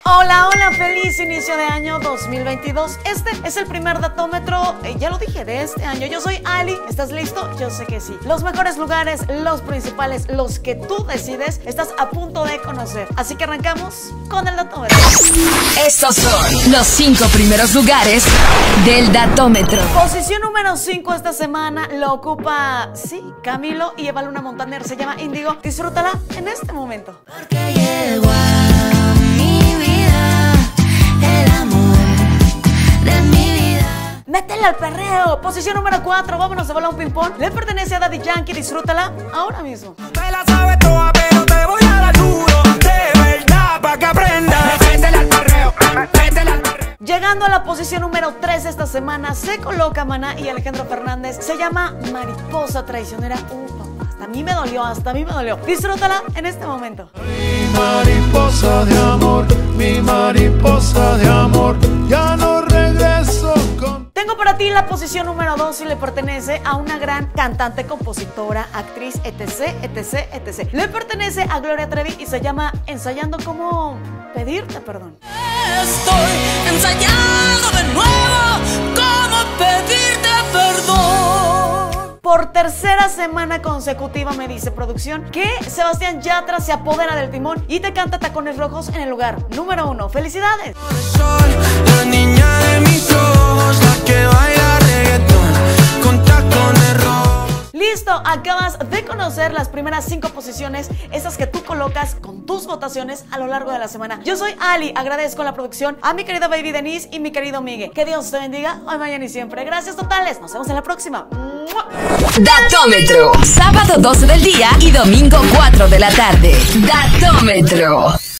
Hola, hola, feliz inicio de año 2022. Este es el primer datómetro, ya lo dije, de este año. Yo soy Ali, ¿estás listo? Yo sé que sí. Los mejores lugares, los principales, los que tú decides, estás a punto de conocer. Así que arrancamos con el datómetro. Estos son los 5 primeros lugares del datómetro. Posición número 5 esta semana lo ocupa, sí, Camilo y Eva Luna Montaner. Se llama Índigo. Disfrútala en este momento. Porque llegó a mi vida el amor de mi vida. ¡Métele al perreo! Posición número 4, vámonos de bola a un ping-pong. Le pertenece a Daddy Yankee, disfrútala ahora mismo. Te la sabes toda, pero te voy a dar duro, de verdad, pa' que aprendas. Métele al perreo, métele al perreo. Llegando a la posición número 3 esta semana, se coloca Maná y Alejandro Fernández. Se llama Mariposa Traicionera. Papá, hasta a mí me dolió. Disfrútala en este momento. Mi mariposa de amor, ya no regreso con... Tengo para ti la posición número 2 y le pertenece a una gran cantante, compositora, actriz, etc. Le pertenece a Gloria Trevi y se llama Ensayando cómo pedirte perdón. Estoy ensayando de nuevo cómo pedirte perdón. Por tercera semana consecutiva me dice producción que Sebastián Yatra se apodera del timón y te canta Tacones Rojos en el lugar número 1. ¡Felicidades! Soy la niña de mis ojos, la que baila reggaetón con tacones rojos. Listo, acabas de conocer las primeras 5 posiciones, esas que tú colocas con tus votaciones a lo largo de la semana. Yo soy Ali, agradezco la producción, a mi querida baby Denise y mi querido Miguel. Que Dios te bendiga, hoy, mañana y siempre. Gracias totales, nos vemos en la próxima. Datómetro. Sábado 12 del día y domingo 4 de la tarde. Datómetro.